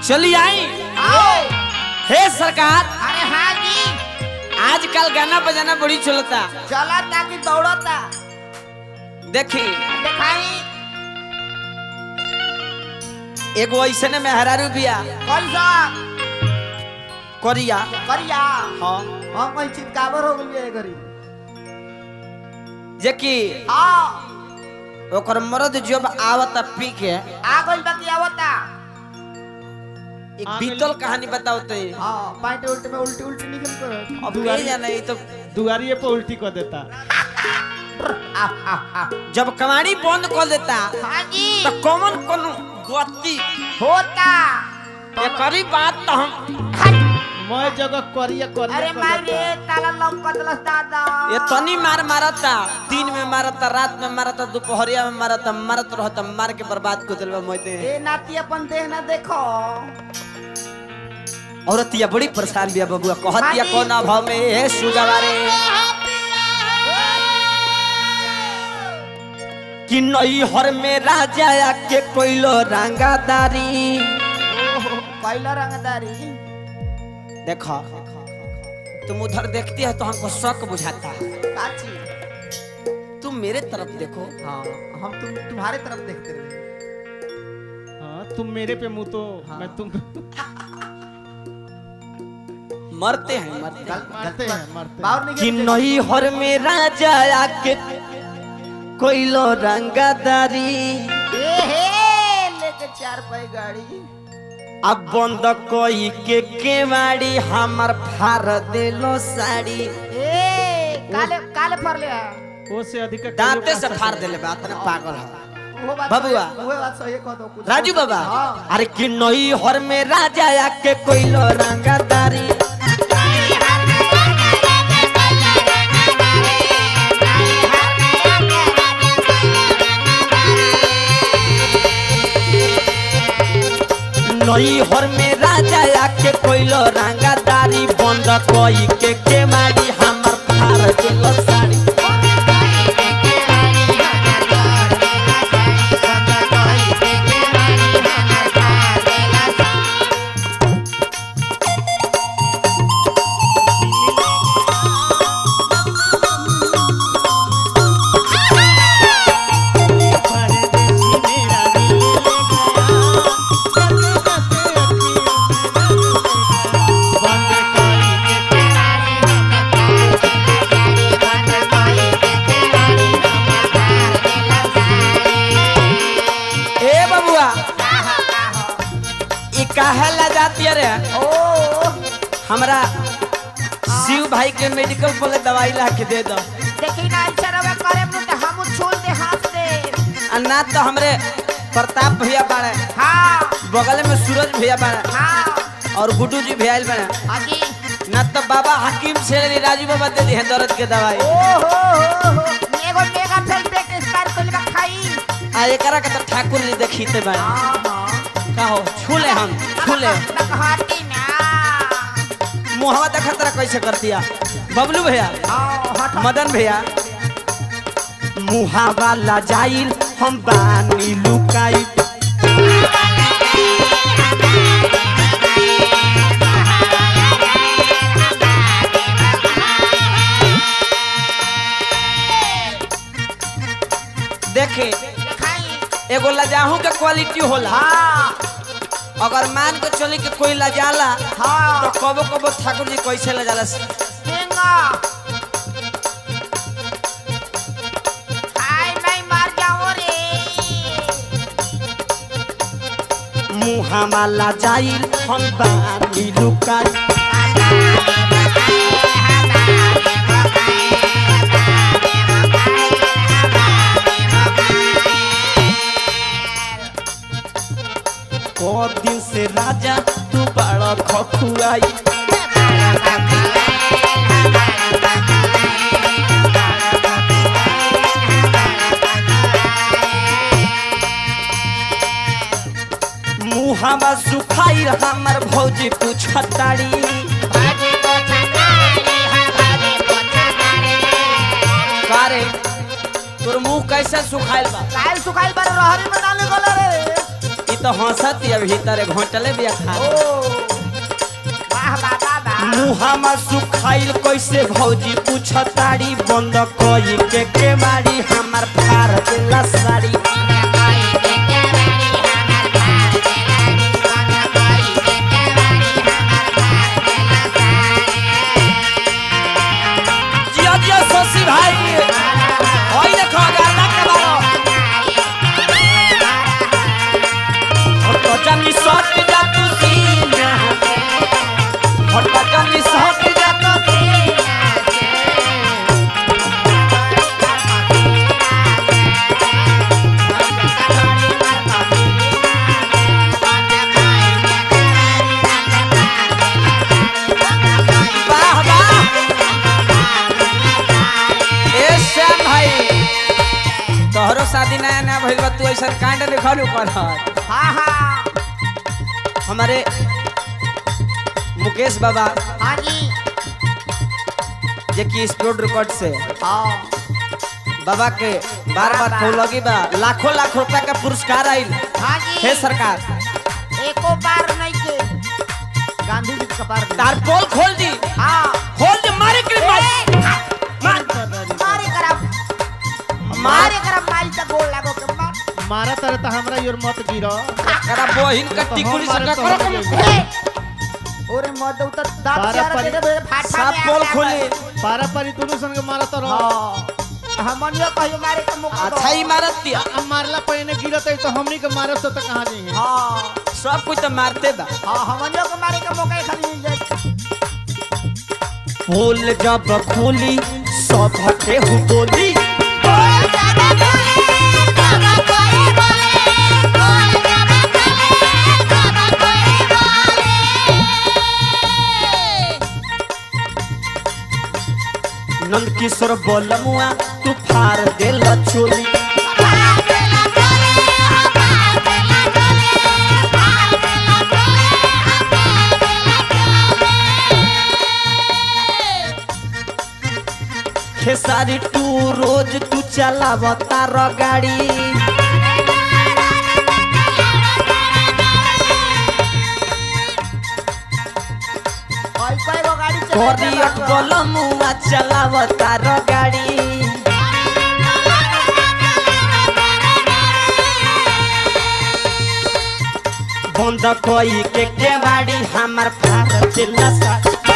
चली आई। हे सरकार, अरे हाँ जी, आजकल गाना बजाना बड़ी चलता चलता कि दौड़ता देखी। दिखाई एगो ऐसे ने मेहरारू बिया कौन सा करिया। करिया हाँ हम कोई चितकावर हो गई है गरी जे कि हाँ ओकर मर्द जब आवता पी के आ गई बाकी आवता एक बीतल कहानी बताओते। हाँ पैंट उल्टे में उल्टी उल्टी निकल कर अब नहीं जाना ये तो दुआरिये पे उल्टी कर देता। जब कमाड़ी बंद कर देता हाँ जी तो कौन कौन गति होता ये करी बात तो हम मैं जगह करिया करिया अरे कर मारे देता। ताला लौकत लस दादा ये तनी मार मारता, दिन में मारता, रात में मारता, दोपहरिया में मारता, मारत रहता, मार के बर्बाद कर दिलवा मोते। ए नाती अपन देह ना देखो औरतिया बड़ी परेशान बिया बबुआ कहतिया हाँ जी। कौन भाव में हे सुजवारे कि नई हर में राजा के कोइलो रंगादारी। कैला रंगदारी देखो तुम उधर देखती है तो हमको शक बुझाता है। काची तुम मेरे तरफ देखो। हाँ हम तुम्हारे तरफ देखते रहे हाँ तुम मेरे पे मुँह तो हाँ। मैं तुम मरते हैं मरते हैं। मरते हैं मरते बाहर हैं। कि निकल नई हर में राजा के कोइलो रंगादारी। ए हे लेके 4 पाई गाड़ी अब बंद कोई के केवाड़ी हमर फार देलो साड़ी। ए काले काले पर ले वो से अधिक दांते से फाड़ देले बात ने पागल है वो बात बबुआ। वो बात सही कह दो कुछ राजू बाबा। हाँ अरे कि नई हर में राजा के कोइलो रंगादारी। नई हर में राजा के कोइलो रंगादारी। बंद कोई के केवाड़ी हमर फार देलो साड़ी। काहे ला जाती रे ओ हमरा शिव भाई के मेडिकल पर दवाई ला के दे दो। देखी ना ऐसा रवा करे नु ते हम छोड़ दे हाथ दे ना तो हमरे प्रताप भैया बाड़े, हां बगल में सूरज भैया बाड़े हां और गुड्डू जी भैया बाड़े। हां जी ना तो बाबा हकीम से राजू बाबा दे दी है दर्द के दवाई। ओ हो एगो मेगा फेल पे एक्सपायर कोई बा खाई आ एकरा के तो ठाकुर जी देखीते बाड़े। हां हां कहो छूले हम छूले हाटी ना मुहवा देखा तरह कैसे कर दिया बबलू भैया हां मदन भैया। मुहावा ला जाइल हम बानी लुकाई। देखे एगो लजाहू के क्वालिटी होला। हां अगर मान के चली के कोई लजाला हां तो कबो कबो ठाकुर जी कैसे लजाला केंगा हाय नहीं मार जाओ रे मुहावा ला जाइल हम बानी लुकाई। को दिन से राजा तू बड़ा खखुआई। मुहावा सुखाई हमर भौजी पूछताड़ी। कारे तोर मुंह कैसे सुखाइल बा? काल सुखाइल बार रहरी में डाले गले रे इ तो हंसत या भीतर घोटले बिया खा वाह बाबा वाह मुहामा सुखाइल कैसे भौजी पूछताड़ी बंद कई के मारी हमार फार देला साड़ी जिया जिया शशि भाई ओई देखो गाना के बारो हट जानी सट जा तू सीना हट जानी सट जा तू वाह वाह ए श्याम भाई तोहरो शादी नया नया भइल बा तू ऐसा कांड लिखल ऊपर हाँ हाँ हमारे मुकेश बाबा हाँ जी जे की स्पोर्ट रिकॉर्ड से हाँ बाबा के बार बार फोन लगी बा लाखों लाख रुपया का पुरस्कार आइल हाँ जी हे सरकार एको बार नहीं के गांधी जी का बार तार पोल खोल दी हाँ खोल दे मारे के मार मारे करा माइल तक गोल लागो के मार मारा तरह तो हमरा योर मत गिरो करा बहिन का टिकुली से मारे तो करो हम के लोग। ओरे मत उतर दांत बारह चार परी- दे दे फाट सब पोल खोले पारा पारी दोनों संग मारा तो रहो हां हमनियो कहियो मारे के मौका दो। अच्छा ही मारत दिया अब मारला पहले गिरत है तो हमनी के मारब तो कहां जाई हां सब कुछ तो मारते बा हां हमनियो के मारे के मौका खाली मिल जाए फूल जब खोली सब हटे हु बोली नंद किशोर बोलमुआ तू फार देल छोली खेसारी तू रोज तू चलावता र गाड़ी कोई कोई वो गाड़ी करियट बोलमुआ चलावता र गाड़ी बंद कोई के बाड़ी हमार फार दिला सा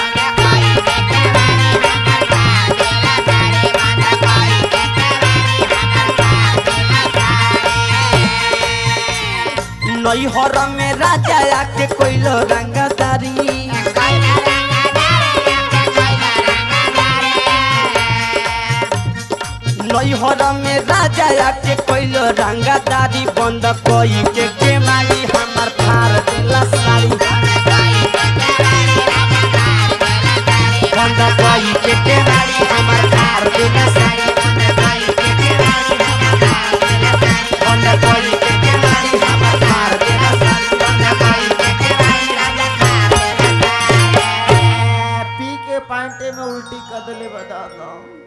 नैहर में राजा आके कोइलो रंगदारी नैहर में राजा आके कोइलो रंगदारी बंद कोई के मारी हमार फार देला साड़ी बंद कोई के मारी हमार फार देला साड़ी बंद कोई के मारी हमार फार देला साड़ी पी के पांटे में उल्टी कर देले बता दो